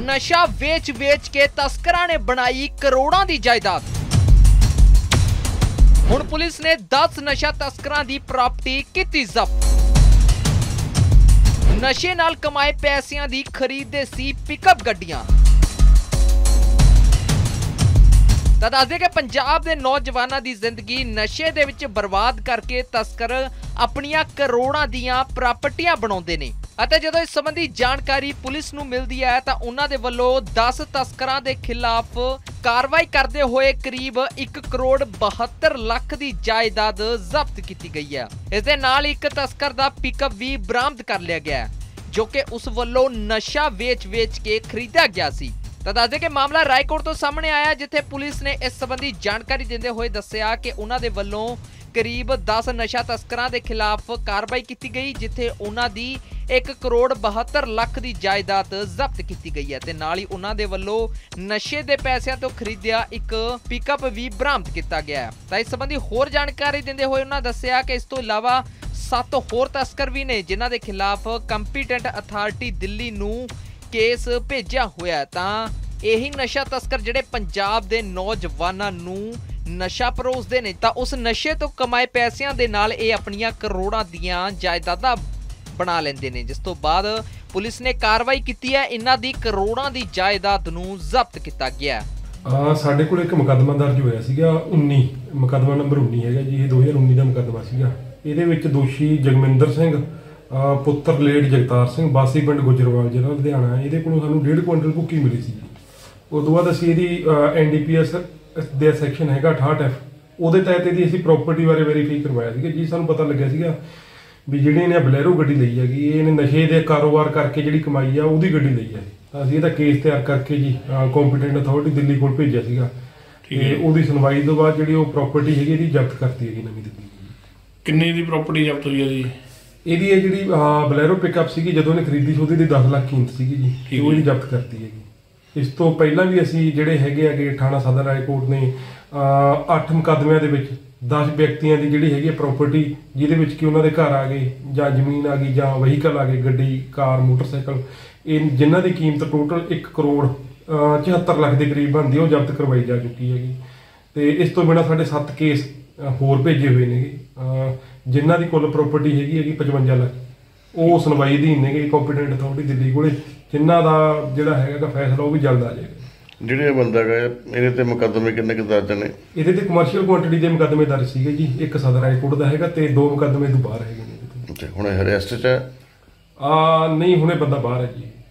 नशा vetch vetch के तस्करां ने बनाई करोड़ां दी जायदाद। हुण पुलिस ने 10 नशा तस्करां दी प्रॉपर्टी कीती जब्त। नशे नाल कमाए पैसिਆਂ ਦੀ खरीददे सी पिकअप गड्डियां। ਤਾਂ ਦੱਸਦੇ ਕਿ ਪੰਜਾਬ ਦੇ ਨੌਜਵਾਨਾਂ ਦੀ ਜ਼ਿੰਦਗੀ ਨਸ਼ੇ ਦੇ ਵਿੱਚ ਬਰਬਾਦ ਕਰਕੇ ਤਸਕਰ ਆਪਣੀਆਂ ਕਰੋੜਾਂ ਦੀਆਂ ਪ੍ਰਾਪਰਟੀਆਂ ਬਣਾਉਂਦੇ ਨੇ ਅਤੇ ਜਦੋਂ ਇਸ ਸੰਬੰਧੀ ਜਾਣਕਾਰੀ ਪੁਲਿਸ ਨੂੰ ਮਿਲਦੀ ਹੈ ਤਾਂ ਉਹਨਾਂ ਦੇ ਵੱਲੋਂ 10 ਤਸਕਰਾਂ ਦੇ ਖਿਲਾਫ ਕਾਰਵਾਈ ਕਰਦੇ ਹੋਏ ਕਰੀਬ 1 ਕਰੋੜ 72 ਲੱਖ ਦੀ ਜਾਇਦਾਦ ਜ਼ਬਤ ਕੀਤੀ ਗਈ ਹੈ। ਇਸ ਦੇ ਨਾਲ ਇੱਕ ਤਸਕਰ ਦਾ ਪਿਕਅਪ ਵੀ ਬਰਾਮਦ ਕਰ ਲਿਆ ਗਿਆ ਹੈ ਜੋ ਕਿ ਉਸ ਵੱਲੋਂ ਨਸ਼ਾ ਵੇਚ ਕੇ ਖਰੀਦਿਆ ਗਿਆ ਸੀ। ਤਾਂ ਦੱਸਦੇ ਕਿ ਮਾਮਲਾ ਰਾਏਕੋਟ ਤੋਂ ਸਾਹਮਣੇ ਆਇਆ ਜਿੱਥੇ ਪੁਲਿਸ ਨੇ ਇਸ ਸੰਬੰਧੀ ਜਾਣਕਾਰੀ ਦਿੰਦੇ ਹੋਏ ਦੱਸਿਆ ਕਿ ਉਹਨਾਂ ਦੇ ਵੱਲੋਂ ਕਰੀਬ 10 ਨਸ਼ਾ ਤਸਕਰਾਂ ਦੇ ਖਿਲਾਫ ਕਾਰਵਾਈ ਕੀਤੀ ਗਈ ਜਿੱਥੇ ਉਹਨਾਂ ਦੀ 1 ਕਰੋੜ 72 ਲੱਖ ਦੀ ਜਾਇਦਾਦ ਜ਼ਬਤ ਕੀਤੀ ਗਈ ਹੈ ਤੇ ਨਾਲ ਹੀ ਉਹਨਾਂ ਦੇ ਵੱਲੋਂ ਨਸ਼ੇ ਦੇ ਪੈਸਿਆਂ ਤੋਂ ਖਰੀਦਿਆ ਇੱਕ ਪਿਕਅਪ ਵੀ ਬਰਾਮਦ ਕੀਤਾ ਗਿਆ ਹੈ। ਤਾਂ ਇਸ ਸੰਬੰਧੀ ਹੋਰ ਜਾਣਕਾਰੀ ਦਿੰਦੇ ਹੋਏ ਉਹਨਾਂ ਦੱਸਿਆ ਕਿ ਇਸ ਤੋਂ ਇਲਾਵਾ 7 ਹੋਰ ਤਸਕਰ ਵੀ ਨੇ ਜਿਨ੍ਹਾਂ ਦੇ ਖਿਲਾਫ ਕੰਪੀਟੈਂਟ ਅਥਾਰਟੀ ਦਿੱਲੀ ਨੂੰ ਕੇਸ ਭੇਜਿਆ ਹੋਇਆ। ਤਾਂ ਇਹੀ ਨਸ਼ਾ ਤਸਕਰ ਜਿਹੜੇ ਪੰਜਾਬ ਦੇ ਨੌਜਵਾਨਾਂ ਨੂੰ ਨਸ਼ਾ ਪਰੋਸਦੇ ਨੇ ਤਾਂ ਉਸ ਨਸ਼ੇ ਤੋਂ ਕਮਾਏ ਪੈਸਿਆਂ ਦੇ ਨਾਲ ਇਹ ਆਪਣੀਆਂ ਕਰੋੜਾਂ ਦੀਆਂ ਜਾਇਦਾਦਾਂ ਬਣਾ ਲੈਂਦੇ ਨੇ ਜਿਸ ਤੋਂ ਬਾਅਦ ਪੁਲਿਸ ਨੇ ਕਾਰਵਾਈ ਕੀਤੀ ਹੈ। ਇਹਨਾਂ ਦੀ ਕਰੋੜਾਂ ਦੀ ਜਾਇਦਾਦ ਨੂੰ ਜ਼ਬਤ ਕੀਤਾ ਗਿਆ। ਸਾਡੇ ਕੋਲ ਇੱਕ ਮੁਕੱਦਮਾ ਦਰਜ ਹੋਇਆ ਸੀਗਾ 19 ਮੁਕੱਦਮਾ ਨੰਬਰ 19 ਹੈਗਾ ਜੀ। ਇਹ 2019 ਦਾ ਮੁਕੱਦਮਾ ਸੀਗਾ। ਇਹਦੇ ਵਿੱਚ ਦੋਸ਼ੀ ਜਗਮਿੰਦਰ ਸਿੰਘ ਪੁੱਤਰ ਲੇਟ ਜਗਤਾਰ ਸਿੰਘ ਵਾਸੀ ਪਿੰਡ ਗੁਜਰਵਾਲ ਜ਼ਿਲ੍ਹਾ ਲੁਧਿਆਣਾ। ਇਹਦੇ ਕੋਲੋਂ ਸਾਨੂੰ 1.5 ਕੁਇੰਟਲ ਭੁੱਕੀ ਮਿਲੀ ਸੀ। ਉਸ ਤੋਂ ਬਾਅਦ ਅਸੀਂ ਇਹਦੀ NDPS ਦੇ ਸੈਕਸ਼ਨ ਹੈਗਾ 68F ਉਹਦੇ ਤਹਿਤ ਇਹਦੀ ਅਸੀਂ ਪ੍ਰਾਪਰਟੀ ਬਾਰੇ ਵੈਰੀਫਾਈ ਕਰਵਾਇਆ ਸੀਗਾ ਜੀ। ਸਾਨੂੰ ਪਤਾ ਲੱਗਿਆ ਸੀਗਾ ਵੀ ਜਿਹੜੀ ਇਹਨੇ ਬਲੈਰੋ ਗੱਡੀ ਲਈ ਹੈਗੀ ਇਹਨੇ ਨਸ਼ੇ ਦੇ ਕਾਰੋਬਾਰ ਕਰਕੇ ਜਿਹੜੀ ਕਮਾਈ ਆ ਉਹਦੀ ਗੱਡੀ ਲਈ ਹੈ। ਤਾਂ ਅਸੀਂ ਇਹਦਾ ਕੇਸ ਤਿਆਰ ਕਰਕੇ ਜੀ ਕੰਪੀਟੈਂਟ ਅਥਾਰਟੀ ਦਿੱਲੀ ਕੋਲ ਭੇਜਿਆ ਸੀਗਾ ਤੇ ਉਹਦੀ ਸੁਣਵਾਈ ਤੋਂ ਬਾਅਦ ਜਿਹੜੀ ਉਹ ਪ੍ਰਾਪਰਟੀ ਹੈਗੀ ਇਹਦੀ ਜ਼ਬਤ ਕਰਤੀ ਹੈਗੀ ਨਵੀਂ ਦਿੱਲੀ। ਕਿੰਨੀ ਦੀ ਪ੍ਰਾਪਰਟੀ ਜ਼ਬਤ ਹੋਈ ਹੈ ਜੀ? ਇਹਦੀ ਇਹ ਜਿਹੜੀ ਬਲੈਰੋ ਪਿਕਅਪ ਸੀਗੀ ਜਦੋਂ ਇਹਨੇ ਖਰੀਦੀ ਸੀ ਉਹਦੀ 10 ਲੱਖ ਕੀਮਤ ਸੀਗੀ ਜੀ ਉਹ ਇਹਦੀ ਜ਼ਬਤ ਕਰਤੀ ਹੈਗੀ। ਇਸ ਤੋਂ ਪਹਿਲਾਂ ਵੀ ਅਸੀਂ ਜਿਹੜੇ ਹੈਗੇ ਆਗੇ ਥਾਣਾ ਸਦਰ ਰਾਏਕੋਟ ਨੇ 8 ਮੁਕੱਦਮਿਆਂ ਦੇ ਵਿੱਚ 10 ਵਿਅਕਤੀਆਂ ਦੀ ਜਿਹੜੀ ਹੈਗੀ ਪ੍ਰਾਪਰਟੀ ਜਿਹਦੇ ਵਿੱਚ ਕਿ ਉਹਨਾਂ ਦੇ ਘਰ ਆ ਗਏ ਜਾਂ ਜ਼ਮੀਨ ਆ ਗਈ ਜਾਂ ਵਹੀਕਲ ਆ ਗਏ ਗੱਡੀ ਕਾਰ ਮੋਟਰਸਾਈਕਲ ਇਹ ਜਿਨ੍ਹਾਂ ਦੀ ਕੀਮਤ ਟੋਟਲ 1 ਕਰੋੜ 74 ਲੱਖ ਦੇ ਕਰੀਬ ਬਣਦੀ ਉਹ ਜ਼ਬਤ ਕਰਵਾਈ ਜਾ ਚੁੱਕੀ ਹੈਗੀ। ਤੇ ਇਸ ਤੋਂ ਬਿਨਾਂ ਸਾਡੇ 7 ਕੇਸ ਹੋਰ ਭੇਜੇ ਹੋਏ ਨੇਗੇ ਜਿਨ੍ਹਾਂ ਦੀ ਕੁੱਲ ਪ੍ਰਾਪਰਟੀ ਹੈਗੀ 55 ਲੱਖ। ਉਹ ਸੁਣਵਾਈ ਅਧੀਨ ਨੇਗੇ ਕੰਪੀਟੈਂਟ ਅਥਾਰਟੀ ਦਿੱਲੀ ਕੋਲੇ ਜਿਨ੍ਹਾਂ ਦਾ ਜਿਹੜਾ ਹੈਗਾ ਫੈਸਲਾ ਉਹ ਵੀ ਜਲਦ ਆ ਜਾਏਗਾ। ਜਿਹੜੇ ਬੰਦਾ ਗਏ ਇਹਦੇ ਤੇ ਮੁਕੱਦਮੇ ਕਿੰਨੇ ਕੁ ਦਰਜ ਨੇ? ਇਹਦੇ ਤੇ ਕਮਰਸ਼ੀਅਲ ਕੁਆਂਟੀਟੀ ਦੇ ਮੁਕੱਦਮੇ ਦਰਜ ਸੀਗੇ ਜੀ। ਇੱਕ ਸਦਰ ਹਾਈਕੋਰਟ ਦਾ ਹੈਗਾ ਤੇ 2 ਮੁਕੱਦਮੇ ਤੋਂ ਬਾਹਰ ਹੈਗੇ ਨੇ। ਹੁਣ ਅਰੈਸਟ 'ਚ ਹੈ? ਨਹੀਂ ਹੁਣੇ ਬੰਦਾ ਬਾਹਰ ਹੈ ਜੀ।